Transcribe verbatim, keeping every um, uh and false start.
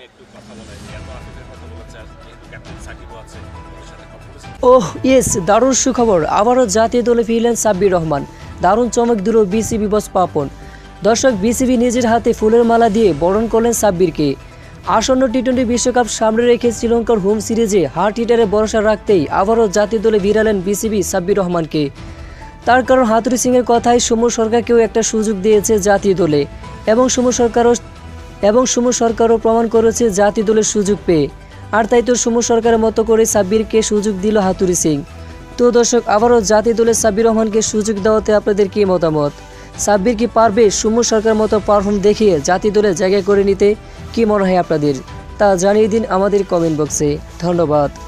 একটু কথা বলেন। এত আফিফের কথা বলেছে আর যেহেতু ক্যাপ্টেন সাকিবও আছে ওদের সাথে কথা বলেছেন। ওহ ইয়েস, দারুণ সুখবর, আবারও জাতীয় দলে ফিরলেন সাব্বির রহমান। দারুণ চমক দিল বিসিবি বস পাপন। দর্শক, বিসিবি নিজের হাতে ফুলের মালা দিয়ে বরণ করলেন সাব্বিরকে। আসন্ন টি টোয়েন্টি বিশ্বকাপ সামনে রেখে শ্রীলঙ্কার হোম সিরিজে হার্ট হিটারে ভরসা রাখতেই আবারও জাতীয় দলে ভিড়ালেন বিসিবি সাব্বির রহমানকে। তার কারণ হাতুড়ি সিংয়ের কথায় সৌম্য সরকারকেও একটা সুযোগ দিয়েছে জাতীয় দলে, এবং সৌম্য সরকারও এবং সৌম্য সরকারও প্রমাণ করেছে জাতীয় দলের সুযোগ পেয়ে। আর তাই তো সৌম্য সরকারের মতো করে সাব্বিরকে সুযোগ দিল হাতুড়ি সিং। তো দর্শক, আবারও জাতীয় দলের সাব্বির রহমানকে সুযোগ দেওয়াতে আপনাদের কী মতামত? সাব্বির কি পারবে সৌম্য সরকার মতো পারফর্ম দেখিয়ে জাতীয় দলে জায়গা করে নিতে? কি মনে হয় আপনাদের? তা জানিয়ে দিন আমাদের কমেন্ট বক্সে। ধন্যবাদ।